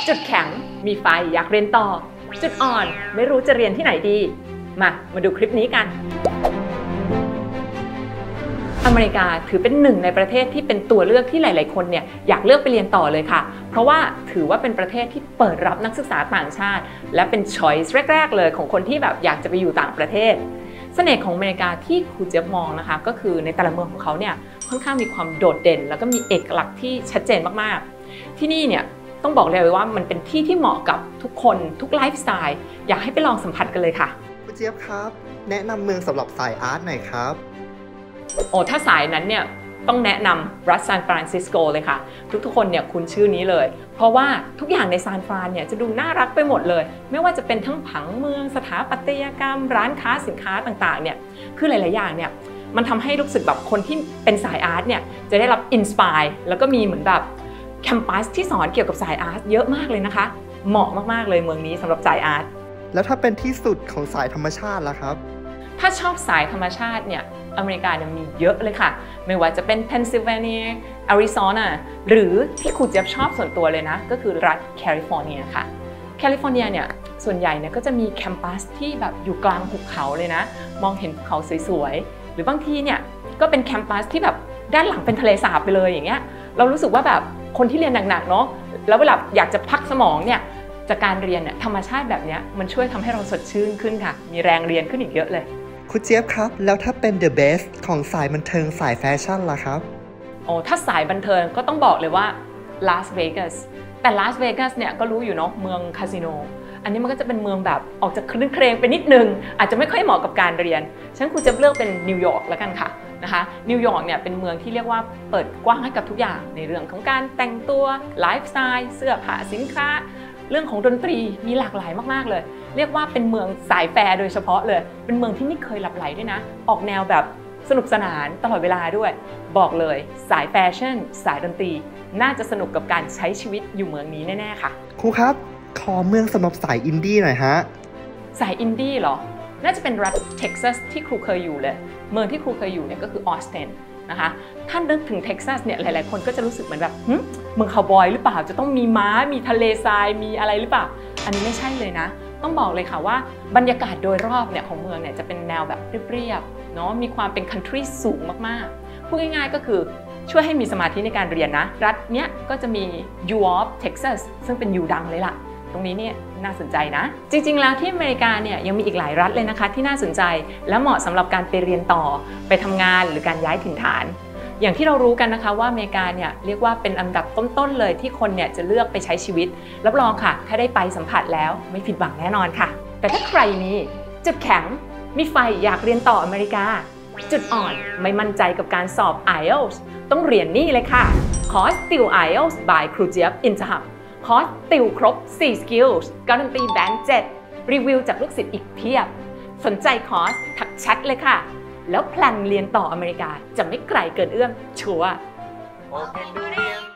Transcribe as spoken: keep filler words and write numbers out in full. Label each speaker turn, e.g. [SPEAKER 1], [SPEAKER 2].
[SPEAKER 1] จุดแข็งมีไฟอยากเรียนต่อจุดอ่อนไม่รู้จะเรียนที่ไหนดีมามาดูคลิปนี้กันอเมริกาถือเป็นหนึ่งในประเทศที่เป็นตัวเลือกที่หลายๆคนเนี่ยอยากเลือกไปเรียนต่อเลยค่ะเพราะว่าถือว่าเป็นประเทศที่เปิดรับนักศึกษาต่างชาติและเป็น choice แรกๆเลยของคนที่แบบอยากจะไปอยู่ต่างประเทศเสน่ห์ของอเมริกาที่ครูเจี๊ยบมองนะคะก็คือในแต่ละเมืองของเขาเนี่ยค่อนข้างมีความโดดเด่นแล้วก็มีเอกลักษณ์ที่ชัดเจนมากๆที่นี่เนี่ยต้องบอกเลยว่ามันเป็นที่ที่เหมาะกับทุกคนทุกไลฟ์สไตล์อยากให้ไปลองสัมผัสกันเลยค่ะ
[SPEAKER 2] ครูเจี๊ยบครับแนะนำเมืองสำหรับสายอาร์ตหน่อยครับ
[SPEAKER 1] โอ้ถ้าสายนั้นเนี่ยต้องแนะนำรัฐซานฟรานซิสโกเลยค่ะทุกๆคนเนี่ยคุ้นชื่อนี้เลยเพราะว่าทุกอย่างในซานฟรานเนี่ยจะดูน่ารักไปหมดเลยไม่ว่าจะเป็นทั้งผังเมืองสถาปัตยกรรมร้านค้าสินค้าต่างๆเนี่ยคือหลายๆอย่างเนี่ยมันทำให้รู้สึกแบบคนที่เป็นสายอาร์ตเนี่ยจะได้รับอินสปายแล้วก็มีเหมือนแบบแคมปัสที่สอนเกี่ยวกับสายอาร์ตเยอะมากเลยนะคะเหมาะมากๆเลยเมืองนี้สำหรับสายอาร์ต
[SPEAKER 2] แล้วถ้าเป็นที่สุดของสายธรรมชาติล่ะครับ
[SPEAKER 1] ถ้าชอบสายธรรมชาติเนี่ยอเมริกาเนี่ยมีเยอะเลยค่ะไม่ว่าจะเป็นเพนซิลเวเนียแอริโซนาหรือที่ครูเจี๊ยบชอบส่วนตัวเลยนะก็คือรัฐแคลิฟอร์เนียค่ะแคลิฟอร์เนียเนี่ยส่วนใหญ่เนี่ยก็จะมีแคมปัสที่แบบอยู่กลางหุบเขาเลยนะมองเห็นภูเขาสวยๆหรือบางทีเนี่ยก็เป็นแคมปัสที่แบบด้านหลังเป็นทะเลสาบไปเลยอย่างเงี้ยเรารู้สึกว่าแบบคนที่เรียนหนักๆเนาะแล้วเวลาอยากจะพักสมองเนี่ยจากการเรียนเนี่ยธรรมชาติแบบนี้มันช่วยทำให้เราสดชื่นขึ้นค่ะมีแรงเรียนขึ้นอีกเยอะเลย
[SPEAKER 2] ครูเจี๊ยบครับแล้วถ้าเป็น the best ของสายบันเทิงสายแฟชั่นล่ะครับ
[SPEAKER 1] โอ้ถ้าสายบันเทิงก็ต้องบอกเลยว่าลาสเวกัสแต่ลาสเวกัสเนี่ยก็รู้อยู่เนาะเมืองคาสิโนอันนี้มันก็จะเป็นเมืองแบบออกจากคลื่นเครงไปนิดนึงอาจจะไม่ค่อยเหมาะกับการเรียนฉันครูจะเลือกเป็นนิวยอร์กแล้วกันค่ะนะคะนิวยอร์กเนี่ยเป็นเมืองที่เรียกว่าเปิดกว้างให้กับทุกอย่างในเรื่องของการแต่งตัวไลฟ์สไตล์เสื้อผ้าสินค้าเรื่องของดนตรีมีหลากหลายมากๆเลยเรียกว่าเป็นเมืองสายแฟร์โดยเฉพาะเลยเป็นเมืองที่ไม่เคยหลับไหลด้วยนะออกแนวแบบสนุกสนานตลอดเวลาด้วยบอกเลยสายแฟชั่นสายดนตรีน่าจะสนุกกับการใช้ชีวิตอยู่เมืองนี้แน่ๆค่ะ
[SPEAKER 2] ครูครับขอเมืองสำหรับสายอินดี้หน่อยฮะ
[SPEAKER 1] สายอินดี้เหรอน่าจะเป็นรัฐเท็กซัสที่ครูเคยอยู่เลยเมืองที่ครูเคยอยู่เนี่ยก็คือออสตินนะคะถ้านึกถึงเท็กซัสเนี่ยหลายๆคนก็จะรู้สึกเหมือนแบบเมืองคาวบอยหรือเปล่าจะต้องมีม้ามีทะเลทรายมีอะไรหรือเปล่าอันนี้ไม่ใช่เลยนะต้องบอกเลยค่ะว่าบรรยากาศโดยรอบเนี่ยของเมืองเนี่ยจะเป็นแนวแบบเรียบๆเนาะมีความเป็นคันทรีสูงมากๆพูดง่ายๆก็คือช่วยให้มีสมาธิในการเรียนนะรัฐเนี้ยก็จะมี U of Texas ซึ่งเป็น U ดังเลยล่ะตรงนี้เนี่ยน่าสนใจนะจริงๆแล้วที่อเมริกาเนี่ยยังมีอีกหลายรัฐเลยนะคะที่น่าสนใจและเหมาะสำหรับการไปเรียนต่อไปทำงานหรือการย้ายถิ่นฐานอย่างที่เรารู้กันนะคะว่าอเมริกาเนี่ยเรียกว่าเป็นอันดับต้นๆเลยที่คนเนี่ยจะเลือกไปใช้ชีวิตรับรองค่ะถ้าได้ไปสัมผัสแล้วไม่ผิดหวังแน่นอนค่ะแต่ถ้าใครมีจุดแข็งมีไฟอยากเรียนต่ออเมริกาจุดอ่อนไม่มั่นใจกับการสอบ ไอ เอล ที เอส ต้องเรียนนี่เลยค่ะคอร์สติว ไอ เอล ที เอส by ครูเจี๊ยบ InterHubคอร์สติวครบสี่ skills การันตีแบนด์เจ็ดรีวิวจากลูกศิษย์อีกเพียบสนใจคอร์สทักแชทเลยค่ะแล้วแพลนเรียนต่ออเมริกาจะไม่ไกลเกินเอื้อมชัวร์